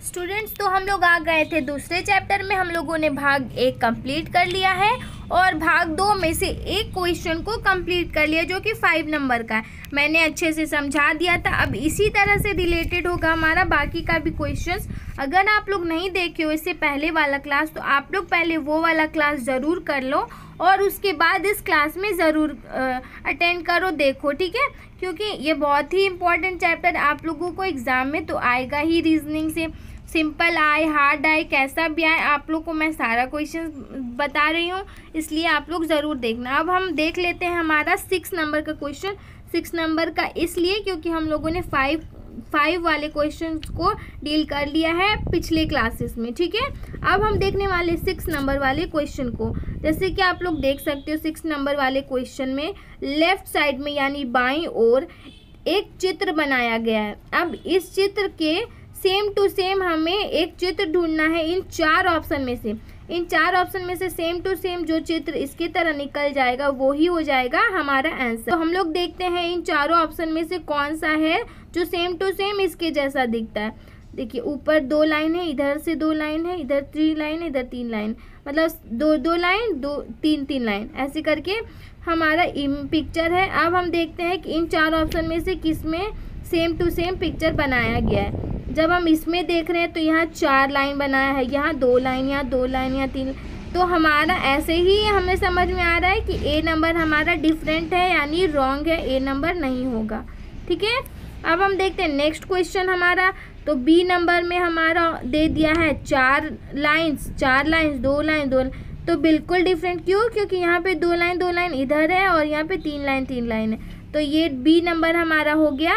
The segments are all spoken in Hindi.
स्टूडेंट्स, तो हम लोग आ गए थे दूसरे चैप्टर में। हम लोगों ने भाग 1 कंप्लीट कर लिया है और भाग 2 में से एक क्वेश्चन को कंप्लीट कर लिया जो कि 5 नंबर का है। मैंने अच्छे से समझा दिया था। अब इसी तरह से रिलेटेड होगा हमारा बाकी का भी क्वेश्चंस। अगर आप लोग नहीं देखे हो इससे पहले वाला क्लास, तो आप लोग पहले वो वाला क्लास ज़रूर कर लो और उसके बाद इस क्लास में ज़रूर अटेंड करो, देखो, ठीक है। क्योंकि ये बहुत ही इम्पॉर्टेंट चैप्टर आप लोगों को एग्ज़ाम में तो आएगा ही। रीजनिंग से सिंपल आए, हार्ड आए, कैसा भी आए, आप लोग को मैं सारा क्वेश्चन बता रही हूँ, इसलिए आप लोग ज़रूर देखना। अब हम देख लेते हैं हमारा 6 नंबर का क्वेश्चन। 6 नंबर का इसलिए क्योंकि हम लोगों ने 5 वाले क्वेश्चन को डील कर लिया है पिछले क्लासेस में, ठीक है। अब हम देखने वाले 6 नंबर वाले क्वेश्चन को। जैसे कि आप लोग देख सकते हो 6 नंबर वाले क्वेश्चन में लेफ्ट साइड में यानी बाईं ओर एक चित्र बनाया गया है। अब इस चित्र के सेम टू सेम हमें एक चित्र ढूंढना है इन 4 ऑप्शन में से। इन 4 ऑप्शन में से सेम टू सेम जो चित्र इसकी तरह निकल जाएगा वो ही हो जाएगा हमारा आंसर। तो हम लोग देखते हैं इन चारों ऑप्शन में से कौन सा है जो सेम टू सेम इसके जैसा दिखता है। देखिए, ऊपर 2 लाइन है, इधर से 2 लाइन है, इधर 3 लाइन है, इधर 3 लाइन, मतलब 2 लाइन 3 लाइन, ऐसे करके हमारा पिक्चर है। अब हम देखते हैं कि इन 4 ऑप्शन में से किस में सेम टू सेम पिक्चर बनाया गया है। जब हम इसमें देख रहे हैं तो यहाँ 4 लाइन बनाया है, यहाँ 2 लाइन, यहाँ 2 लाइन, यहाँ 3। तो हमारा ऐसे ही हमें समझ में आ रहा है कि ए नंबर हमारा डिफरेंट है यानी रॉन्ग है, ए नंबर नहीं होगा, ठीक है। अब हम देखते हैं नेक्स्ट क्वेश्चन हमारा। तो बी नंबर में हमारा दे दिया है 4 लाइन्स, 2 लाइन, 2 लाइन, तो बिल्कुल डिफरेंट। क्यों? क्योंकि यहाँ पे 2 लाइन इधर है और यहाँ पे 3 लाइन है। तो ये बी नंबर हमारा हो गया।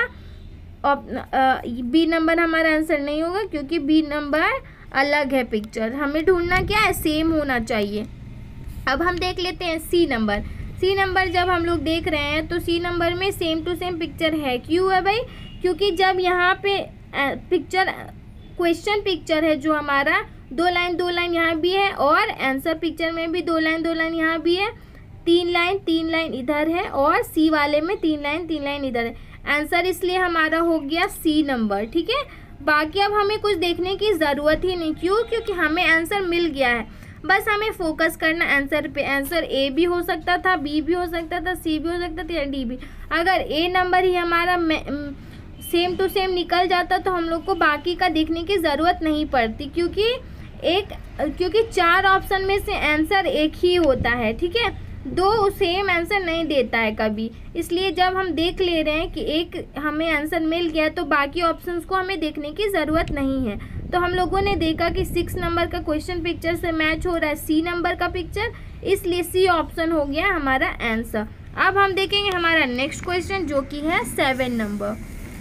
बी नंबर हमारा आंसर नहीं होगा क्योंकि बी नंबर अलग है पिक्चर। हमें ढूंढना क्या है, सेम होना चाहिए। अब हम देख लेते हैं सी नंबर। सी नंबर जब हम लोग देख रहे हैं तो सी नंबर में सेम टू सेम पिक्चर है। क्यों है भाई? क्योंकि जब यहाँ पे पिक्चर क्वेश्चन पिक्चर है जो हमारा 2 लाइन यहाँ भी है और आंसर पिक्चर में भी 2 लाइन यहाँ भी है, 3 लाइन इधर है और सी वाले में 3 लाइन इधर है। आंसर इसलिए हमारा हो गया सी नंबर, ठीक है। बाकी अब हमें कुछ देखने की ज़रूरत ही नहीं। क्यों? क्योंकि हमें आंसर मिल गया है, बस हमें फोकस करना आंसर पे। आंसर ए भी हो सकता था, बी भी हो सकता था, सी भी हो सकता था या डी भी। अगर ए नंबर ही हमारा सेम टू सेम निकल जाता तो हम लोग को बाकी का देखने की ज़रूरत नहीं पड़ती, क्योंकि 4 ऑप्शन में से आंसर एक ही होता है, ठीक है। 2 सेम आंसर नहीं देता है कभी। इसलिए जब हम देख ले रहे हैं कि एक हमें आंसर मिल गया तो बाकी ऑप्शंस को हमें देखने की ज़रूरत नहीं है। तो हम लोगों ने देखा कि 6 नंबर का क्वेश्चन पिक्चर से मैच हो रहा है सी नंबर का पिक्चर, इसलिए सी ऑप्शन हो गया हमारा आंसर। अब हम देखेंगे हमारा नेक्स्ट क्वेश्चन जो कि है 7 नंबर।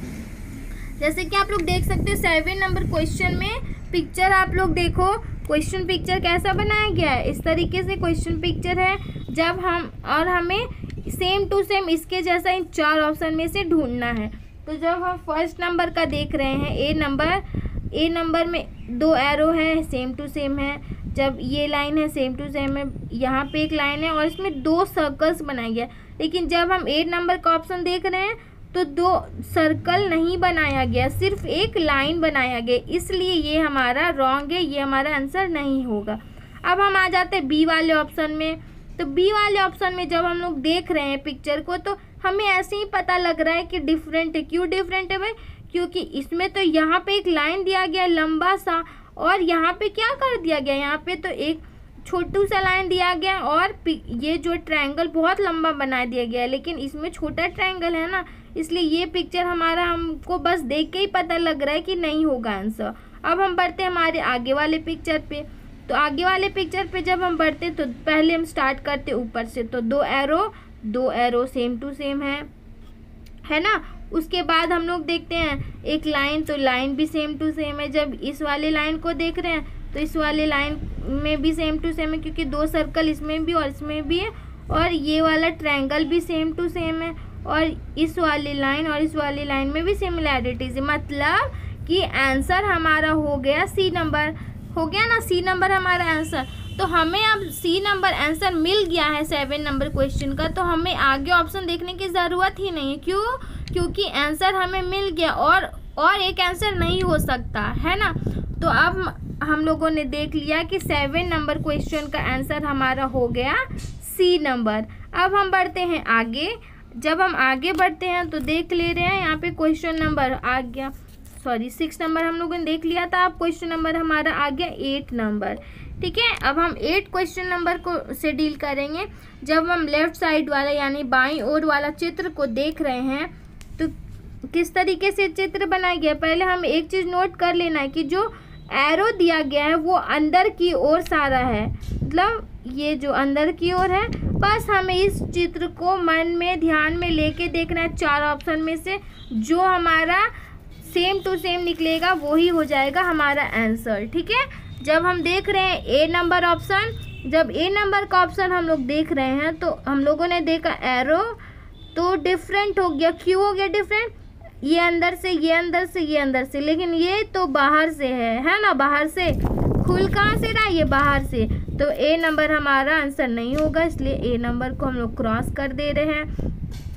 जैसे कि आप लोग देख सकते हो 7 नंबर क्वेश्चन में पिक्चर आप लोग देखो, क्वेश्चन पिक्चर कैसा बनाया गया है। इस तरीके से क्वेश्चन पिक्चर है। जब हमें सेम टू सेम इसके जैसा इन 4 ऑप्शन में से ढूंढना है। तो जब हम फर्स्ट नंबर का देख रहे हैं ए नंबर में 2 एरो है, सेम टू सेम है। जब ये लाइन है सेम टू सेम है, यहाँ पे एक लाइन है और इसमें 2 सर्कल्स बनाया गया। लेकिन जब हम 8 नंबर का ऑप्शन देख रहे हैं तो 2 सर्कल नहीं बनाया गया, सिर्फ एक लाइन बनाया गया, इसलिए ये हमारा रॉन्ग है, ये हमारा आंसर नहीं होगा। अब हम आ जाते हैं बी वाले ऑप्शन में। तो बी वाले ऑप्शन में जब हम लोग देख रहे हैं पिक्चर को तो हमें ऐसे ही पता लग रहा है कि डिफरेंट है। क्यों डिफरेंट है भाई? क्योंकि इसमें तो यहाँ पे एक लाइन दिया गया लंबा सा और यहाँ पे क्या कर दिया गया, यहाँ पे तो एक छोटू सा लाइन दिया गया और ये जो ट्रायंगल बहुत लंबा बना दिया गया है, लेकिन इसमें छोटा ट्रायंगल है ना, इसलिए ये पिक्चर हमारा हमको बस देख के ही पता लग रहा है कि नहीं होगा आंसर। अब हम बढ़ते हैं हमारे आगे वाले पिक्चर पे। तो आगे वाले पिक्चर पे जब हम बढ़ते तो पहले हम स्टार्ट करते ऊपर से। तो 2 एरो सेम टू सेम है ना। उसके बाद हम लोग देखते हैं एक लाइन, तो लाइन भी सेम टू सेम है। जब इस वाले लाइन को देख रहे हैं तो इस वाले लाइन में भी सेम टू सेम है क्योंकि 2 सर्कल इसमें भी और इसमें भी है और ये वाला ट्रायंगल भी सेम टू सेम है और इस वाली लाइन और इस वाली लाइन में भी सिमिलैरिटीज है। मतलब कि आंसर हमारा हो गया सी नंबर, हो गया ना, सी नंबर हमारा आंसर। तो हमें अब सी नंबर आंसर मिल गया है 7 नंबर क्वेश्चन का, तो हमें आगे ऑप्शन देखने की ज़रूरत ही नहीं है। क्यों? क्योंकि आंसर हमें मिल गया और एक आंसर नहीं हो सकता है ना। तो अब हम लोगों ने देख लिया कि 7 नंबर क्वेश्चन का आंसर हमारा हो गया सी नंबर। अब हम बढ़ते हैं आगे। जब हम आगे बढ़ते हैं तो देख ले रहे हैं यहाँ पे क्वेश्चन नंबर आ गया, 6 नंबर हम लोगों ने देख लिया था। अब क्वेश्चन नंबर हमारा आ गया 8 नंबर। ठीक है, अब हम 8 क्वेश्चन नंबर को से डील करेंगे। जब हम लेफ्ट साइड वाला यानी बाईं ओर वाला चित्र को देख रहे हैं तो किस तरीके से चित्र बनाया गया। पहले हम एक चीज़ नोट कर लेना है कि जो एरो दिया गया है वो अंदर की ओर सारा है, मतलब ये जो अंदर की ओर है। बस हमें इस चित्र को मन में ध्यान में लेके देखना है। 4 ऑप्शन में से जो हमारा सेम टू सेम निकलेगा वही हो जाएगा हमारा आंसर। ठीक है, जब हम देख रहे हैं ए नंबर ऑप्शन, जब ए नंबर का ऑप्शन हम लोग देख रहे हैं तो हम लोगों ने देखा एरो तो डिफरेंट हो गया। क्यों हो गया डिफरेंट? ये अंदर से, ये अंदर से, ये अंदर से, लेकिन ये तो बाहर से है ना, बाहर से। खुल कहाँ से रहा? ये बाहर से। तो ए नंबर हमारा आंसर नहीं होगा, इसलिए ए नंबर को हम लोग क्रॉस कर दे रहे हैं।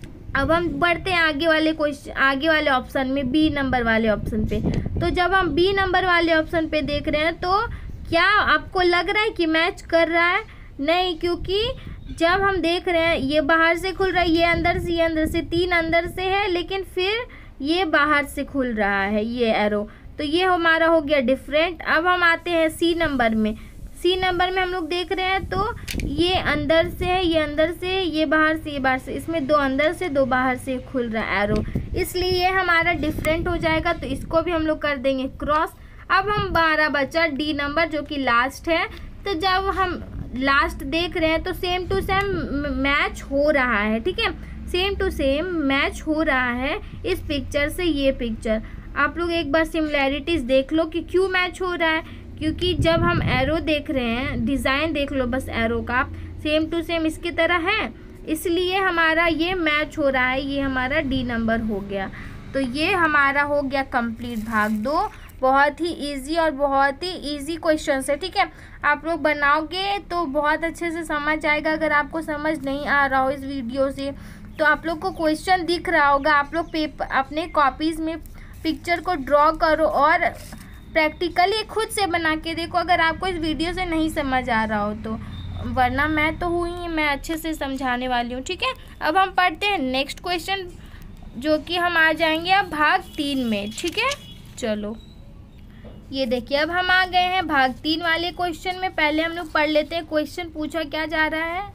अब हम बढ़ते हैं आगे वाले क्वेश्चन, आगे वाले ऑप्शन में, बी नंबर वाले ऑप्शन पे। तो जब हम बी नंबर वाले ऑप्शन पे देख रहे हैं तो क्या आपको लग रहा है कि मैच कर रहा है? नहीं, क्योंकि जब हम देख रहे हैं ये बाहर से खुल रहा है, ये अंदर से, ये अंदर से, 3 अंदर से है, लेकिन फिर ये बाहर से खुल रहा है ये एरो, तो ये हमारा हो गया डिफरेंट। अब हम आते हैं सी नंबर में। सी नंबर में हम लोग देख रहे हैं तो ये अंदर से है, ये अंदर से, ये बाहर से, ये बाहर से, इसमें 2 अंदर से 2 बाहर से खुल रहा है एरो, इसलिए ये हमारा डिफरेंट हो जाएगा। तो इसको भी हम लोग कर देंगे क्रॉस। अब हम 12 बचा डी नंबर जो कि लास्ट है। तो जब हम लास्ट देख रहे हैं तो सेम टू सेम मैच हो रहा है। ठीक है, सेम टू सेम मैच हो रहा है इस पिक्चर से ये पिक्चर। आप लोग एक बार सिमिलैरिटीज़ देख लो कि क्यों मैच हो रहा है, क्योंकि जब हम एरो देख रहे हैं, डिज़ाइन देख लो बस एरो का, सेम टू सेम इसकी तरह है, इसलिए हमारा ये मैच हो रहा है। ये हमारा डी नंबर हो गया। तो ये हमारा हो गया कंप्लीट भाग 2। बहुत ही इजी और बहुत ही इजी क्वेश्चन है। ठीक है, आप लोग बनाओगे तो बहुत अच्छे से समझ आएगा। अगर आपको समझ नहीं आ रहा हो इस वीडियो से तो आप लोग को क्वेश्चन दिख रहा होगा, आप लोग पेपर अपने कॉपीज़ में पिक्चर को ड्रॉ करो और प्रैक्टिकली खुद से बना के देखो, अगर आपको इस वीडियो से नहीं समझ आ रहा हो तो। वरना मैं तो हुई, मैं अच्छे से समझाने वाली हूँ। ठीक है, अब हम पढ़ते हैं नेक्स्ट क्वेश्चन, जो कि हम आ जाएंगे अब भाग 3 में। ठीक है, चलो ये देखिए, अब हम आ गए हैं भाग 3 वाले क्वेश्चन में। पहले हम लोग पढ़ लेते हैं क्वेश्चन पूछा क्या जा रहा है।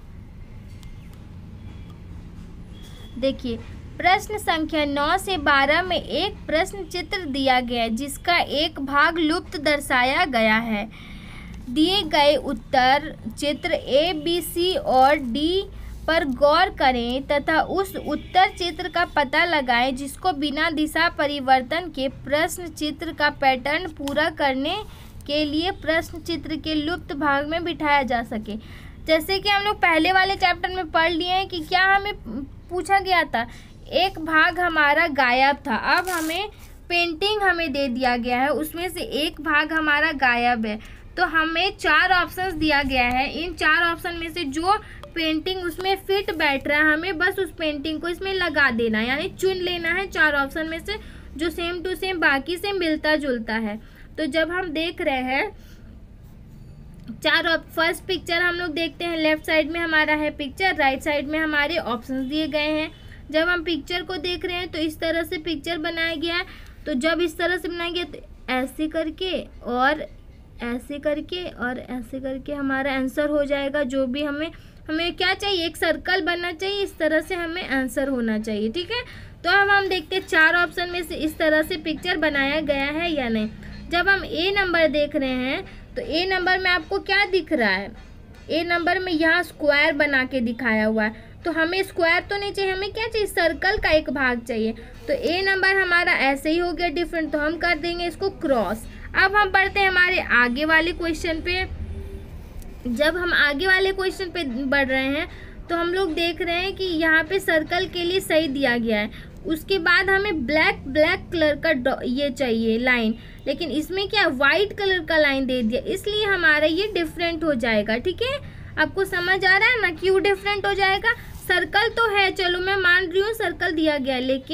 देखिए, प्रश्न संख्या 9 से 12 में एक प्रश्न चित्र दिया गया है जिसका एक भाग लुप्त दर्शाया गया है। दिए गए उत्तर चित्र ए, बी, सी और डी पर गौर करें तथा उस उत्तर चित्र का पता लगाएं जिसको बिना दिशा परिवर्तन के प्रश्न चित्र का पैटर्न पूरा करने के लिए प्रश्न चित्र के लुप्त भाग में बिठाया जा सके। जैसे कि हम लोग पहले वाले चैप्टर में पढ़ लिए हैं कि क्या हमें पूछा गया था, एक भाग हमारा गायब था। अब हमें पेंटिंग हमें दे दिया गया है, उसमें से एक भाग हमारा गायब है। तो हमें 4 ऑप्शंस दिया गया है। इन 4 ऑप्शन में से जो पेंटिंग उसमें फिट बैठ रहा है हमें बस उस पेंटिंग को इसमें लगा देना है, यानी चुन लेना है 4 ऑप्शन में से जो सेम टू सेम बाकी से मिलता जुलता है। तो जब हम देख रहे हैं फर्स्ट पिक्चर हम लोग देखते हैं, लेफ्ट साइड में हमारा है पिक्चर, राइट साइड में हमारे ऑप्शंस दिए गए हैं। जब हम पिक्चर को देख रहे हैं तो इस तरह से पिक्चर बनाया गया है। तो जब इस तरह से बनाया गया तो ऐसे करके और ऐसे करके और ऐसे करके हमारा आंसर हो जाएगा। जो भी हमें क्या चाहिए, एक सर्कल बनना चाहिए, इस तरह से हमें आंसर होना चाहिए। ठीक है, तो अब हम देखते हैं 4 ऑप्शन में से इस तरह से पिक्चर बनाया गया है या नहीं। जब हम ए नंबर देख रहे हैं तो ए नंबर में आपको क्या दिख रहा है, ए नंबर में यहाँ स्क्वायर बना के दिखाया हुआ है। तो हमें स्क्वायर तो नहीं चाहिए, हमें क्या चाहिए, सर्कल का एक भाग चाहिए। तो ए नंबर हमारा ऐसे ही हो गया डिफरेंट, तो हम कर देंगे इसको क्रॉस। अब हम पढ़ते हैं हमारे आगे वाले क्वेश्चन पे। जब हम आगे वाले क्वेश्चन पे बढ़ रहे हैं तो हम लोग देख रहे हैं कि यहाँ पे सर्कल के लिए सही दिया गया है। उसके बाद हमें ब्लैक कलर का ये चाहिए लाइन, लेकिन इसमें क्या वाइट कलर का लाइन दे दिया, इसलिए हमारा ये डिफरेंट हो जाएगा। ठीक है, आपको समझ आ रहा है ना क्यों डिफरेंट हो जाएगा। सर्कल तो है, चलो मैं मान रही हूँ सर्कल दिया गया है, लेकिन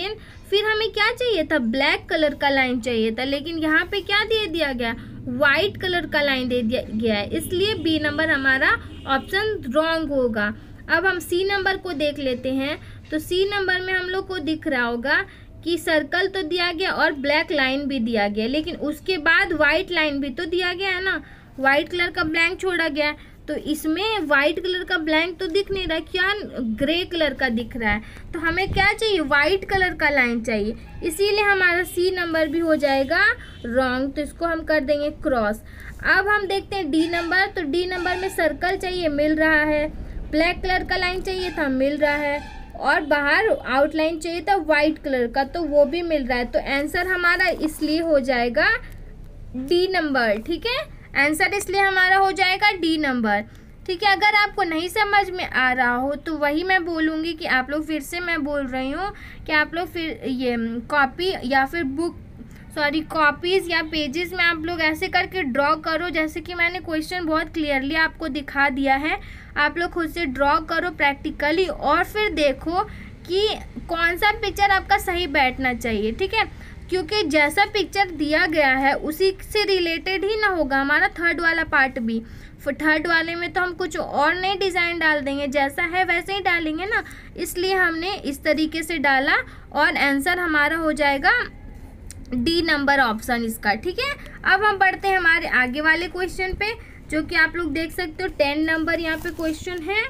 फिर हमें क्या चाहिए था, ब्लैक कलर का लाइन चाहिए था, लेकिन यहाँ पे क्या दे दिया गया, वाइट कलर का लाइन दे दिया गया है, इसलिए बी नंबर हमारा ऑप्शन रॉन्ग होगा। अब हम सी नंबर को देख लेते हैं। तो सी नंबर में हम लोग को दिख रहा होगा कि सर्कल तो दिया गया और ब्लैक लाइन भी दिया गया, लेकिन उसके बाद वाइट लाइन भी तो दिया गया है ना, वाइट कलर का ब्लैंक छोड़ा गया है। तो इसमें वाइट कलर का ब्लैंक तो दिख नहीं रहा, क्या ग्रे कलर का दिख रहा है। तो हमें क्या चाहिए, वाइट कलर का लाइन चाहिए, इसीलिए हमारा सी नंबर भी हो जाएगा रॉन्ग। तो इसको हम कर देंगे क्रॉस। अब हम देखते हैं डी नंबर। तो डी नंबर में सर्कल चाहिए, मिल रहा है, ब्लैक कलर का लाइन चाहिए था, मिल रहा है, और बाहर आउटलाइन चाहिए था वाइट कलर का, तो वो भी मिल रहा है। तो आंसर हमारा इसलिए हो जाएगा डी नंबर। ठीक है, आंसर इसलिए हमारा हो जाएगा डी नंबर। ठीक है, अगर आपको नहीं समझ में आ रहा हो तो वही मैं बोलूँगी कि आप लोग फिर से, मैं बोल रही हूँ कि आप लोग फिर ये कॉपी या फिर कॉपीज़ या पेजेस में आप लोग ऐसे करके ड्रॉ करो, जैसे कि मैंने क्वेश्चन बहुत क्लियरली आपको दिखा दिया है। आप लोग खुद से ड्रॉ करो प्रैक्टिकली, और फिर देखो कि कौन सा पिक्चर आपका सही बैठना चाहिए। ठीक है, क्योंकि जैसा पिक्चर दिया गया है उसी से रिलेटेड ही ना होगा हमारा थर्ड वाला पार्ट भी। थर्ड वाले में तो हम कुछ और नए डिज़ाइन डाल देंगे, जैसा है वैसे ही डालेंगे ना, इसलिए हमने इस तरीके से डाला और आंसर हमारा हो जाएगा डी नंबर ऑप्शन इसका। ठीक है, अब हम बढ़ते हैं हमारे आगे वाले क्वेश्चन पे, जो कि आप लोग देख सकते हो 10 नंबर यहाँ पे क्वेश्चन है।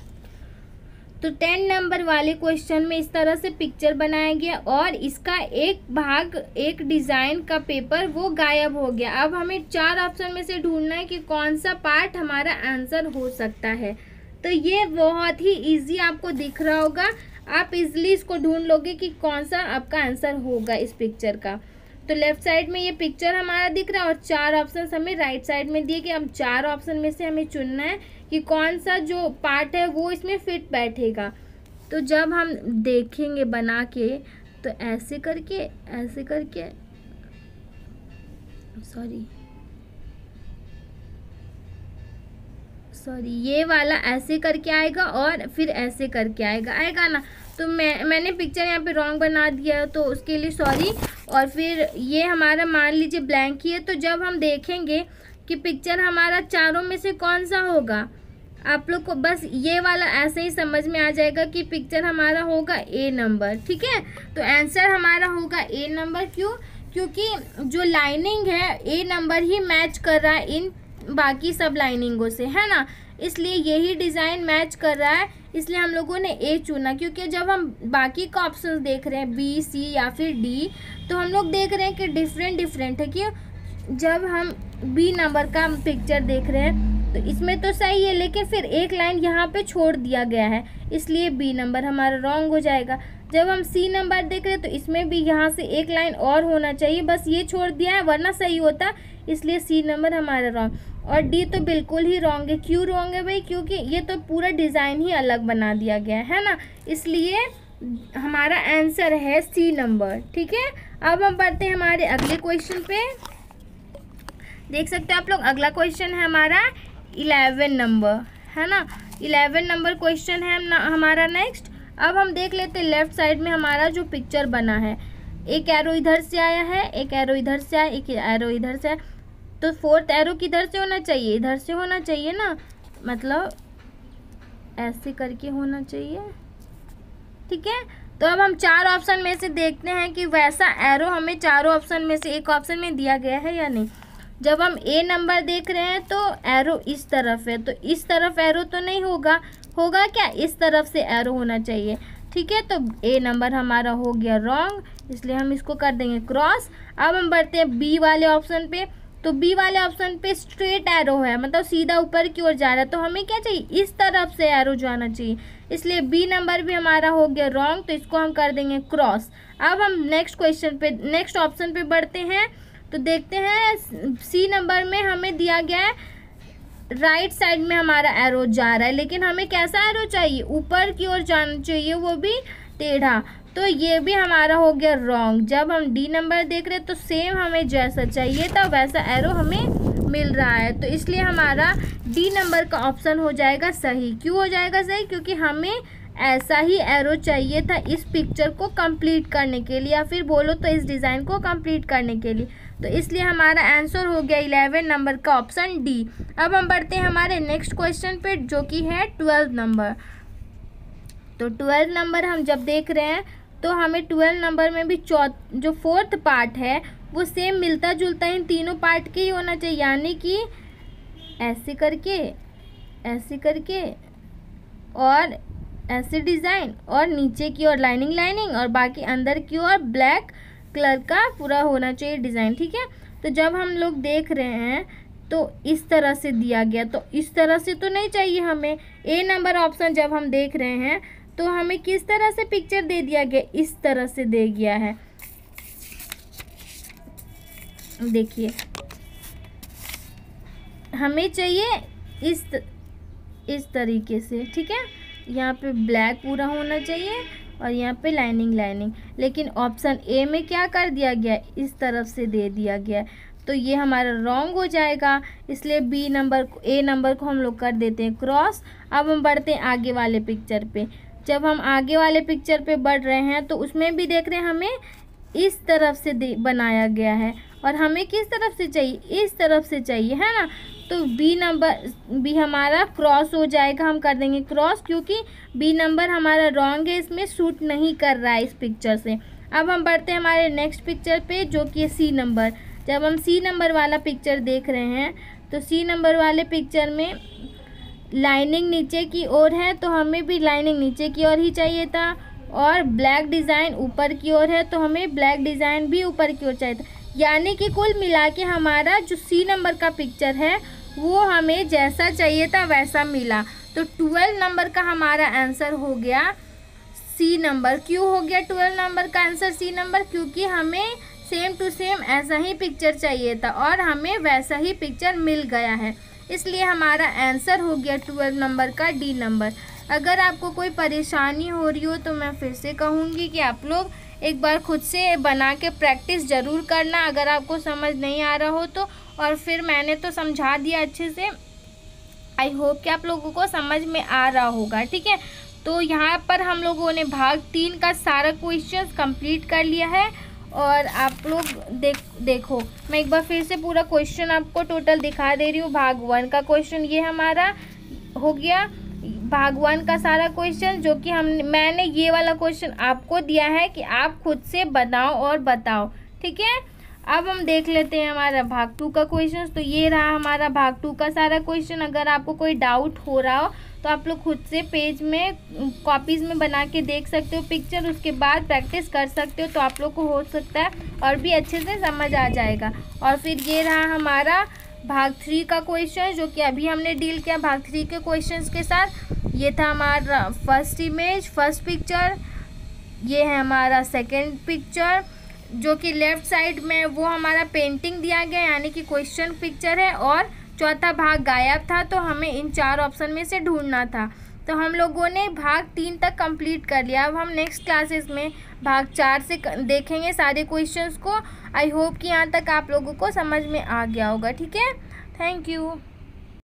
तो 10 नंबर वाले क्वेश्चन में इस तरह से पिक्चर बनाया गया और इसका एक भाग, एक डिज़ाइन का पेपर वो गायब हो गया। अब हमें 4 ऑप्शन में से ढूंढना है कि कौन सा पार्ट हमारा आंसर हो सकता है। तो ये बहुत ही इजी आपको दिख रहा होगा, आप इजीली इसको ढूंढ लोगे कि कौन सा आपका आंसर होगा इस पिक्चर का। तो लेफ्ट साइड में ये पिक्चर हमारा दिख रहा है और 4 ऑप्शन हमें राइट साइड में दिए कि अब 4 ऑप्शन में से हमें चुनना है कि कौन सा जो पार्ट है वो इसमें फिट बैठेगा। तो जब हम देखेंगे बना के, तो ऐसे करके सॉरी ये वाला ऐसे करके आएगा और फिर ऐसे करके आएगा ना। तो मैंने पिक्चर यहाँ पे रॉन्ग बना दिया, तो उसके लिए सॉरी। और फिर ये हमारा मान लीजिए ब्लैंक ही है। तो जब हम देखेंगे कि पिक्चर हमारा चारों में से कौन सा होगा, आप लोग को बस ये वाला ऐसे ही समझ में आ जाएगा कि पिक्चर हमारा होगा ए नंबर। ठीक है, तो आंसर हमारा होगा ए नंबर। क्योंकि जो लाइनिंग है ए नंबर ही मैच कर रहा है इन बाकी सब लाइनिंगों से, है ना, इसलिए यही डिज़ाइन मैच कर रहा है, इसलिए हम लोगों ने ए चुना। क्योंकि जब हम बाकी का ऑप्शन देख रहे हैं बी, सी या फिर डी, तो हम लोग देख रहे हैं कि डिफरेंट है। कि जब हम बी नंबर का पिक्चर देख रहे हैं तो इसमें तो सही है, लेकिन फिर एक लाइन यहाँ पे छोड़ दिया गया है, इसलिए बी नंबर हमारा रॉन्ग हो जाएगा। जब हम सी नंबर देख रहे हैं तो इसमें भी यहाँ से एक लाइन और होना चाहिए, बस ये छोड़ दिया है, वरना सही होता, इसलिए सी नंबर हमारा रॉन्ग। और डी तो बिल्कुल ही रॉन्ग है। क्यों रॉन्ग है भाई, क्योंकि ये तो पूरा डिज़ाइन ही अलग बना दिया गया है ना, इसलिए हमारा आंसर है सी नंबर। ठीक है, अब हम बढ़ते हैं हमारे अगले क्वेश्चन पे। देख सकते हो आप लोग, अगला क्वेश्चन है हमारा 11 नंबर, है ना, 11 नंबर क्वेश्चन है हमारा नेक्स्ट। अब हम देख लेते हैं लेफ्ट साइड में हमारा जो पिक्चर बना है, एक एरो इधर से आया है, एक एरो इधर से आया, एक एरो इधर से आया, तो फोर्थ एरो किधर से होना चाहिए, इधर से होना चाहिए ना, मतलब ऐसे करके होना चाहिए। ठीक है, तो अब हम 4 ऑप्शन में से देखते हैं कि वैसा एरो हमें चारों ऑप्शन में से एक ऑप्शन में दिया गया है या नहीं। जब हम ए नंबर देख रहे हैं तो एरो इस तरफ है, तो इस तरफ एरो तो नहीं होगा क्या, इस तरफ से एरो होना चाहिए। ठीक है, तो ए नंबर हमारा हो गया रॉन्ग, इसलिए हम इसको कर देंगे क्रॉस। अब हम बढ़ते हैं बी वाले ऑप्शन पे। तो बी वाले ऑप्शन पे स्ट्रेट एरो है, मतलब सीधा ऊपर की ओर जा रहा है, तो हमें क्या चाहिए, इस तरफ से एरो जाना चाहिए, इसलिए बी नंबर भी हमारा हो गया रॉन्ग, तो इसको हम कर देंगे क्रॉस। अब हम नेक्स्ट ऑप्शन पे बढ़ते हैं। तो देखते हैं सी नंबर में हमें दिया गया है राइट साइड में हमारा एरो जा रहा है, लेकिन हमें कैसा एरो चाहिए, ऊपर की ओर जाना चाहिए, वो भी टेढ़ा, तो ये भी हमारा हो गया रॉन्ग। जब हम डी नंबर देख रहे हैं तो सेम हमें जैसा चाहिए था वैसा एरो हमें मिल रहा है, तो इसलिए हमारा डी नंबर का ऑप्शन हो जाएगा सही। क्यों हो जाएगा सही, क्योंकि हमें ऐसा ही एरो चाहिए था इस पिक्चर को कंप्लीट करने के लिए, या फिर बोलो तो इस डिज़ाइन को कंप्लीट करने के लिए। तो इसलिए हमारा आंसर हो गया 11 नंबर का ऑप्शन डी। अब हम बढ़ते हैं हमारे नेक्स्ट क्वेश्चन पे, जो कि है 12 नंबर। तो 12 नंबर हम जब देख रहे हैं तो हमें 12 नंबर में भी जो फोर्थ पार्ट है वो सेम मिलता जुलता इन तीनों पार्ट के ही होना चाहिए, यानी कि ऐसे करके और ऐसे डिज़ाइन, और नीचे की ओर लाइनिंग और बाकी अंदर की ओर ब्लैक कलर का पूरा होना चाहिए डिज़ाइन, ठीक है। तो जब हम लोग देख रहे हैं तो इस तरह से दिया गया, तो इस तरह से तो नहीं चाहिए हमें। ए नंबर ऑप्शन जब हम देख रहे हैं तो हमें किस तरह से पिक्चर दे दिया गया, इस तरह से दे गया है। देखिए हमें चाहिए इस तरीके से, ठीक है। यहाँ पे ब्लैक पूरा होना चाहिए और यहाँ पे लाइनिंग, लेकिन ऑप्शन ए में क्या कर दिया गया, इस तरफ से दे दिया गया, तो ये हमारा रॉन्ग हो जाएगा। इसलिए ए नंबर को हम लोग कर देते हैं क्रॉस। अब हम बढ़ते हैं आगे वाले पिक्चर पे। जब हम आगे वाले पिक्चर पे बढ़ रहे हैं तो उसमें भी देख रहे हैं हमें इस तरफ से बनाया गया है, और हमें किस तरफ से चाहिए, इस तरफ से चाहिए, है ना। तो बी हमारा क्रॉस हो जाएगा, हम कर देंगे क्रॉस, क्योंकि बी नंबर हमारा रॉन्ग है, इसमें सूट नहीं कर रहा है इस पिक्चर से। अब हम बढ़ते हैं हमारे नेक्स्ट पिक्चर पे, जो कि है सी नंबर। जब हम सी नंबर वाला पिक्चर देख रहे हैं तो सी नंबर वाले पिक्चर में लाइनिंग नीचे की ओर है, तो हमें भी लाइनिंग नीचे की ओर ही चाहिए था, और ब्लैक डिज़ाइन ऊपर की ओर है तो हमें ब्लैक डिज़ाइन भी ऊपर की ओर चाहिए था। यानी कि कुल मिला के हमारा जो सी नंबर का पिक्चर है वो हमें जैसा चाहिए था वैसा मिला। तो 12 नंबर का हमारा आंसर हो गया सी नंबर। क्यों हो गया 12 नंबर का आंसर सी नंबर? क्योंकि हमें सेम टू सेम ऐसा ही पिक्चर चाहिए था और हमें वैसा ही पिक्चर मिल गया है, इसलिए हमारा आंसर हो गया 12 नंबर का डी नंबर। अगर आपको कोई परेशानी हो रही हो तो मैं फिर से कहूँगी कि आप लोग एक बार खुद से बना के प्रैक्टिस ज़रूर करना, अगर आपको समझ नहीं आ रहा हो तो। और फिर मैंने तो समझा दिया अच्छे से, आई होप कि आप लोगों को समझ में आ रहा होगा, ठीक है। तो यहाँ पर हम लोगों ने भाग 3 का सारा क्वेश्चन कंप्लीट कर लिया है, और आप लोग देखो मैं एक बार फिर से पूरा क्वेश्चन आपको टोटल दिखा दे रही हूँ। भाग 1 का क्वेश्चन ये हमारा हो गया, भाग 1 का सारा क्वेश्चन, जो कि मैंने ये वाला क्वेश्चन आपको दिया है कि आप खुद से बनाओ और बताओ, ठीक है। अब हम देख लेते हैं हमारा भाग 2 का क्वेश्चन। तो ये रहा हमारा भाग 2 का सारा क्वेश्चन। अगर आपको कोई डाउट हो रहा हो तो आप लोग खुद से पेज में कॉपीज़ में बना के देख सकते हो पिक्चर, उसके बाद प्रैक्टिस कर सकते हो, तो आप लोग को हो सकता है और भी अच्छे से समझ आ जाएगा। और फिर ये रहा हमारा भाग 3 का क्वेश्चन, जो कि अभी हमने डील किया भाग 3 के क्वेश्चंस के साथ। ये था हमारा फर्स्ट पिक्चर, ये है हमारा सेकंड पिक्चर, जो कि लेफ़्ट साइड में वो हमारा पेंटिंग दिया गया, यानी कि क्वेश्चन पिक्चर है, और चौथा भाग गायब था, तो हमें इन 4 ऑप्शन में से ढूंढना था। तो हम लोगों ने भाग 3 तक कंप्लीट कर लिया। अब हम नेक्स्ट क्लासेस में भाग 4 से देखेंगे सारे क्वेश्चंस को। आई होप कि यहाँ तक आप लोगों को समझ में आ गया होगा, ठीक है। Thank you.